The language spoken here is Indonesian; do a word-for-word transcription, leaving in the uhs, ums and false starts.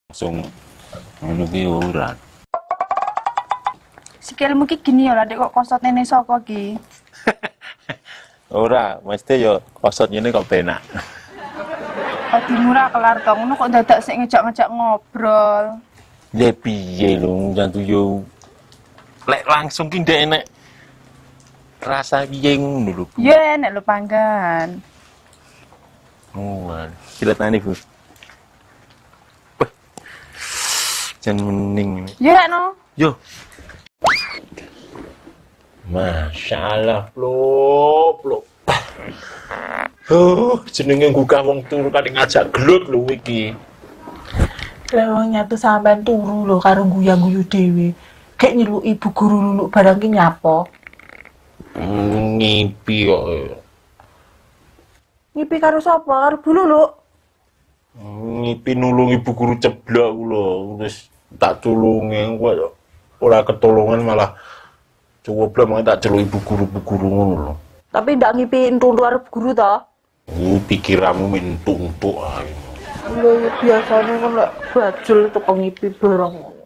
langsung ngono ki ora. Sikilmu ki gini ya lah, Dek, kok kosot nene saka ki. Ora, mesti yo kosot ngene kok penak. Adimu ra kelar to, ngono kok dadak sik ngejak-ngejak ngobrol. Ya piye lho, jantu yo lek langsung ki ndek enek rasa piye ngono lho. Ya nek lu panggan. Oh, silatane, Bu. Wah. Jan mening. Ya no. Yo. Masya Allah, plop, plop. Oh, jenenge gugah wong turu kali ngajak gelut lho iki. Lah wong nyatu sampean turu lho karo guyu-guyu dhewe. Kayak nyeluk ibu guru luluk barang ki nyapa? Hmm, ngipi kok. Ngipi karo sapa? Karo Bu Luluk. Ngipi nulung ibu guru ceblok lho, wis tak tulungi kok ora ketulungan malah coba malah tak celuk ibu guru-ibu guru ngono lho. Tapi ndak ngipi entuk karo Bu Guru to? Oh, pikiranmu mentung-tung ae. Lho biasane kan lek bajul tukang ngipi barang.